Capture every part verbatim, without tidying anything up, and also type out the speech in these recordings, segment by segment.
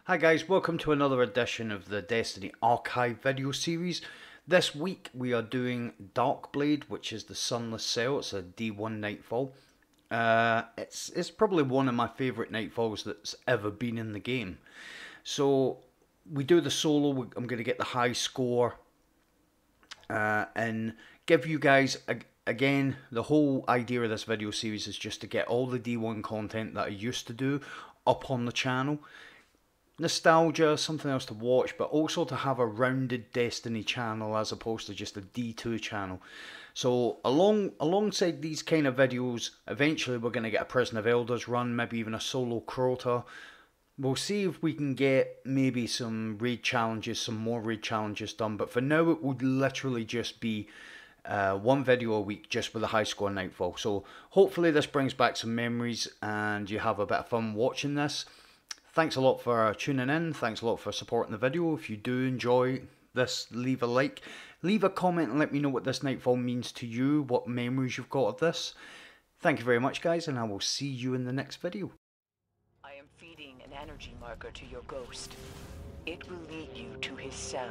Hi guys, welcome to another edition of the Destiny Archive video series. This week we are doing Darkblade, which is the Sunless cell. It's a D one Nightfall. Uh, it's, it's probably one of my favourite Nightfalls that's ever been in the game. So we do the solo, I'm going to get the high score uh, and give you guys, again, the whole idea of this video series is just to get all the D one content that I used to do up on the channel. Nostalgia, something else to watch, but also to have a rounded Destiny channel as opposed to just a D two channel. So along alongside these kind of videos, eventually we're going to get a Prison of Elders run, maybe even a solo Crota. We'll see if we can get maybe some raid challenges, some more raid challenges done, but for now it would literally just be uh, one video a week just with a high score Nightfall. So hopefully this brings back some memories and you have a bit of fun watching this. Thanks a lot for tuning in, thanks a lot for supporting the video. If you do enjoy this, leave a like, leave a comment and let me know what this Nightfall means to you, what memories you've got of this. Thank you very much guys, and I will see you in the next video. I am feeding an energy marker to your ghost. It will lead you to his cell.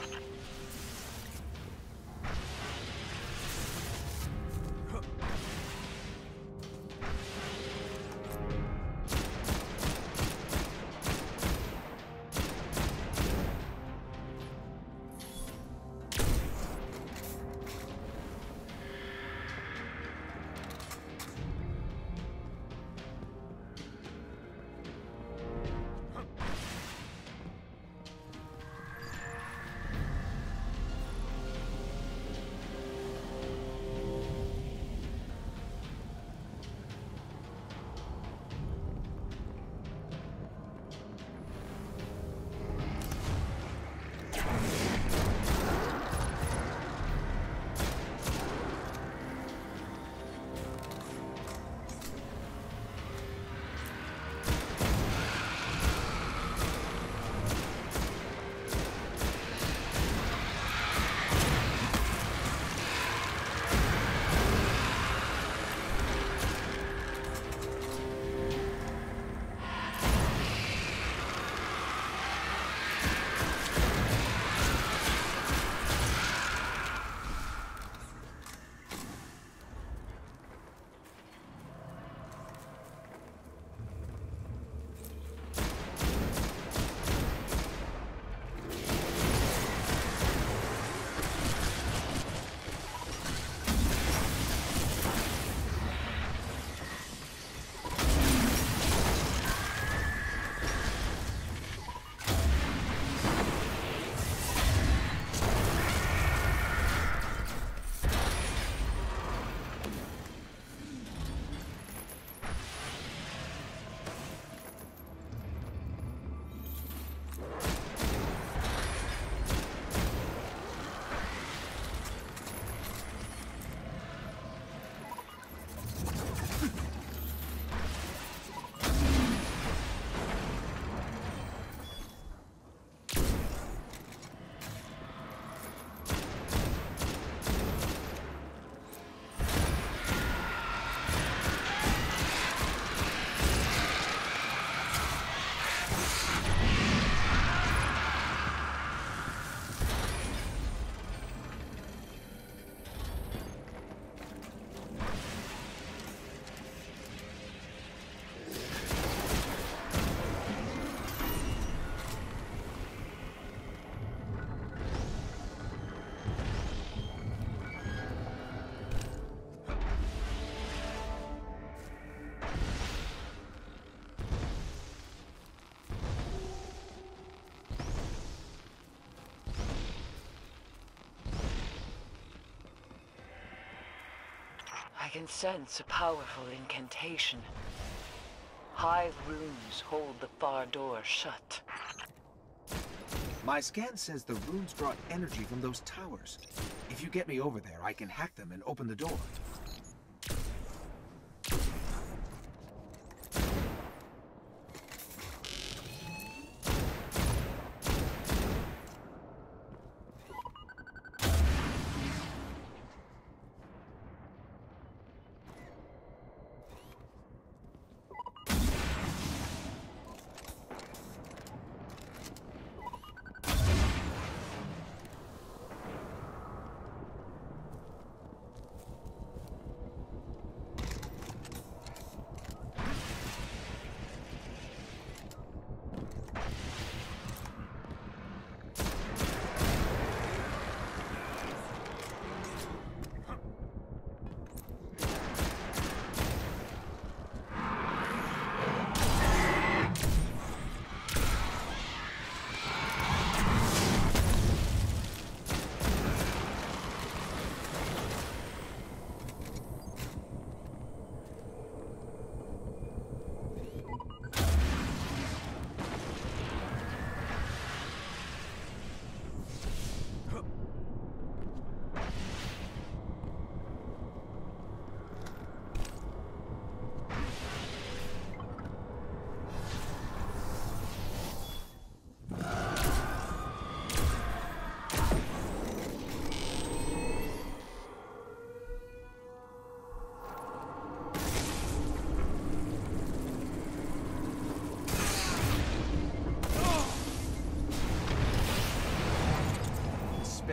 I can sense a powerful incantation. Hive runes hold the far door shut. My scan says the runes draw energy from those towers. If you get me over there, I can hack them and open the door.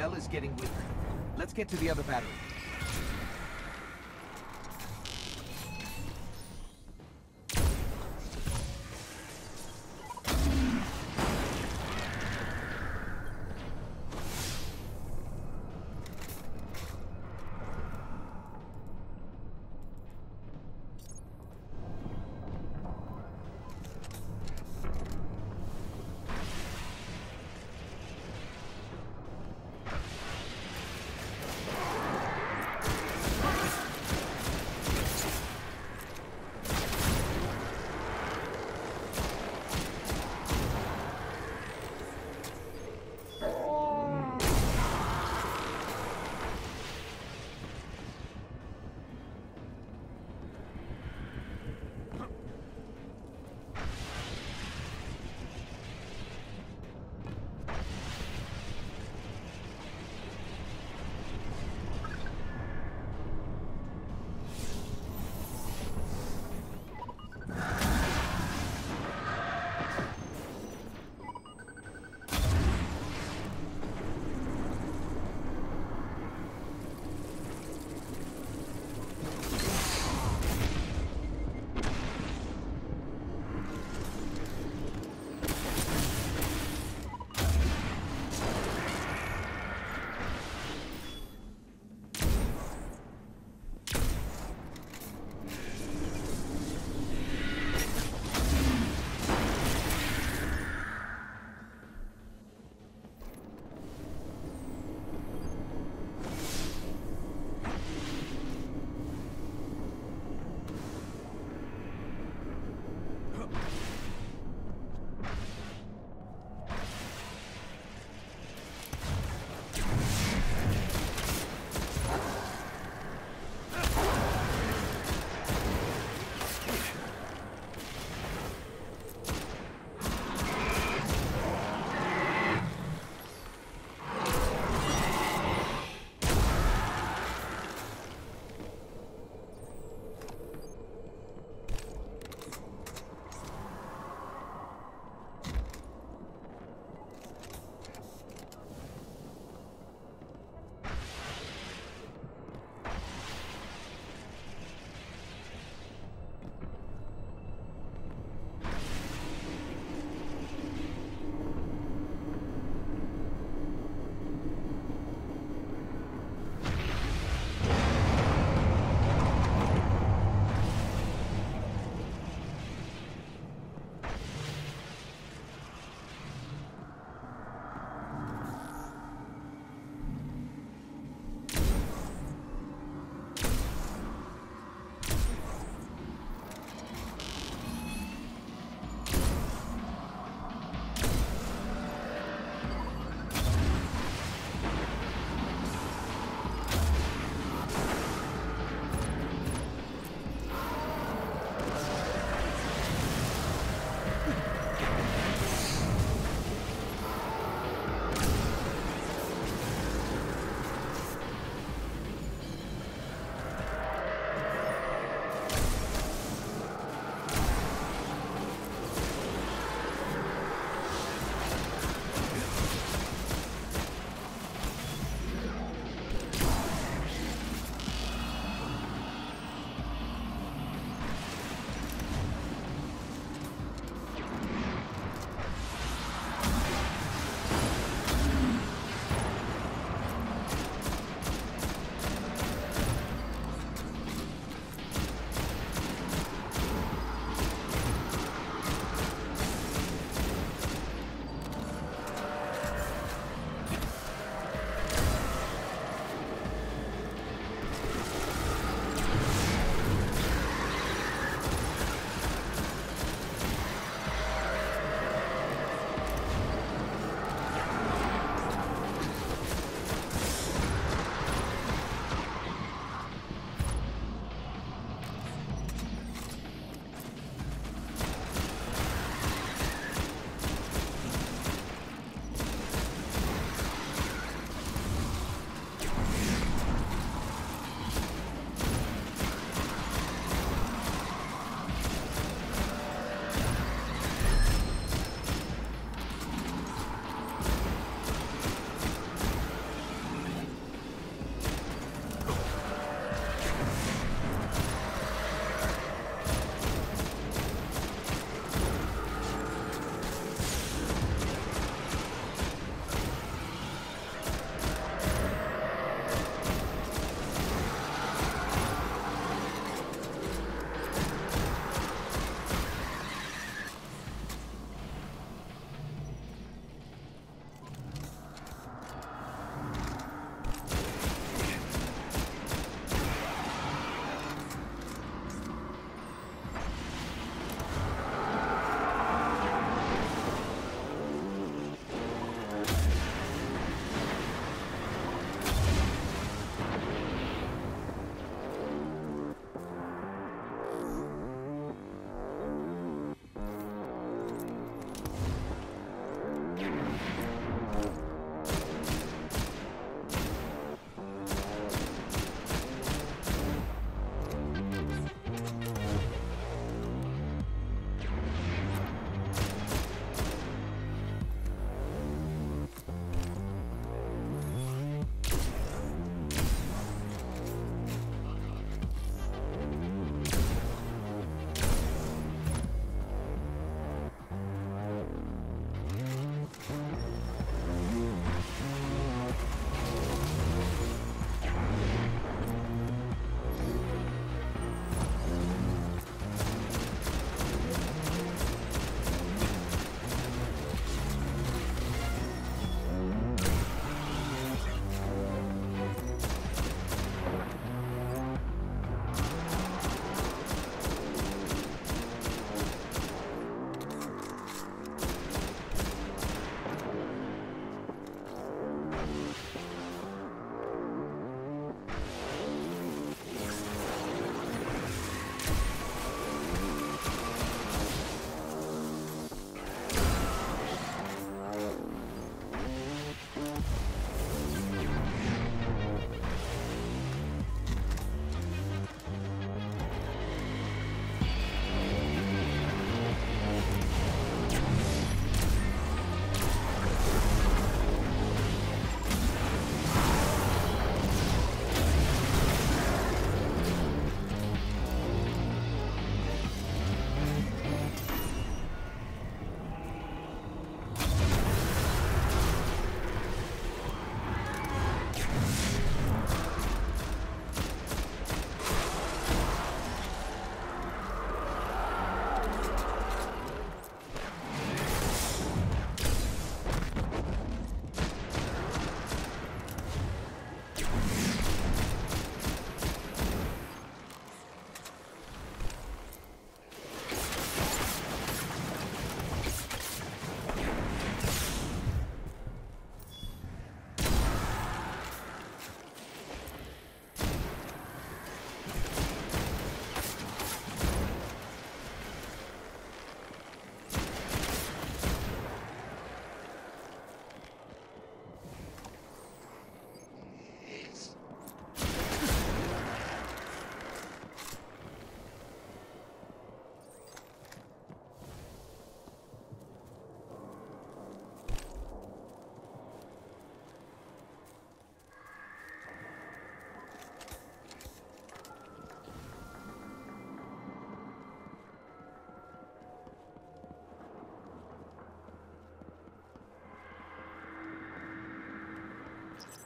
spell is getting weaker. Let's get to the other battery.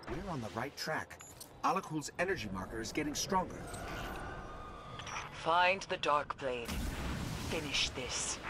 We're on the right track. Alakul's energy marker is getting stronger. Find the Darkblade. Finish this.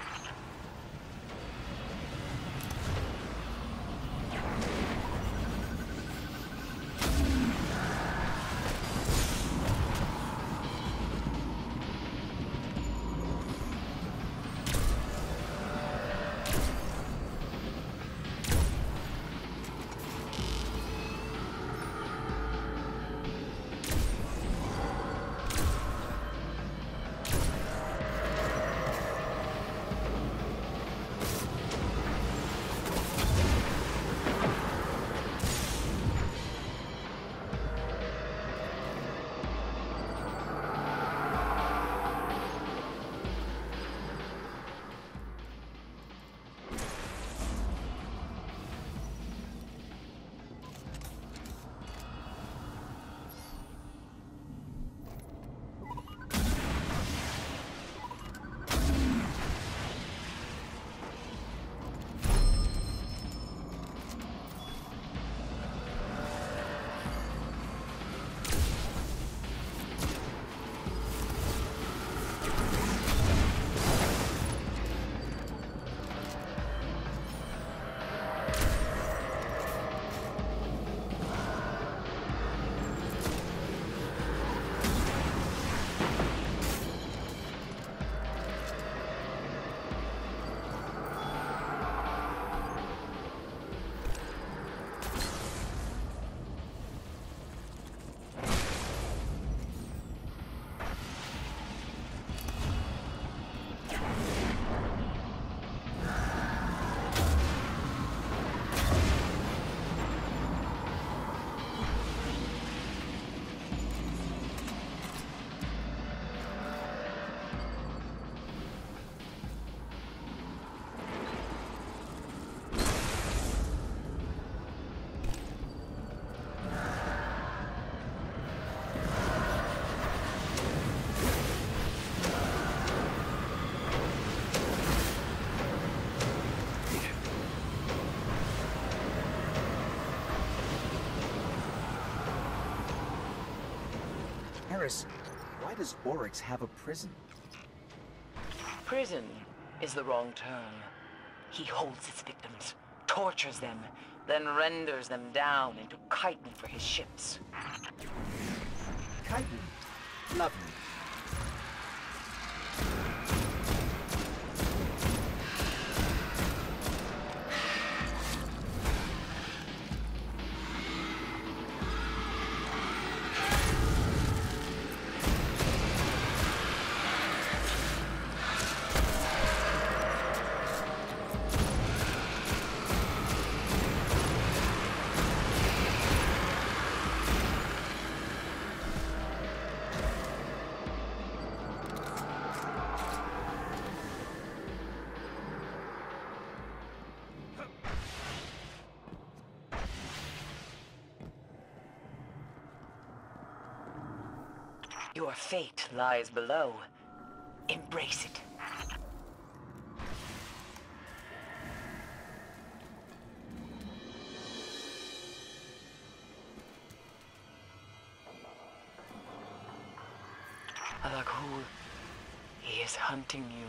Why does Oryx have a prison? Prison is the wrong term. He holds his victims, tortures them, then renders them down into chitin for his ships. Chitin? Lovely. Your fate lies below. Embrace it. Alakul, he is hunting you.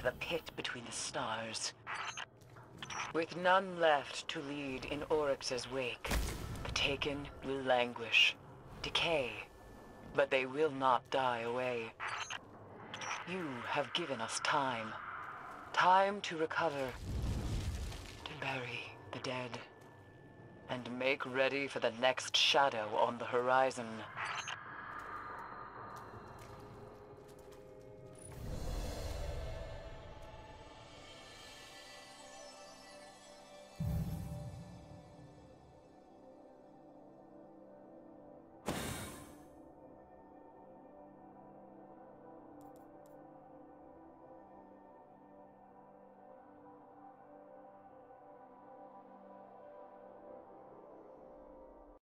to the pit between the stars. With none left to lead in Oryx's wake, the Taken will languish, decay, but they will not die away. You have given us time. Time to recover, to bury the dead, and make ready for the next shadow on the horizon.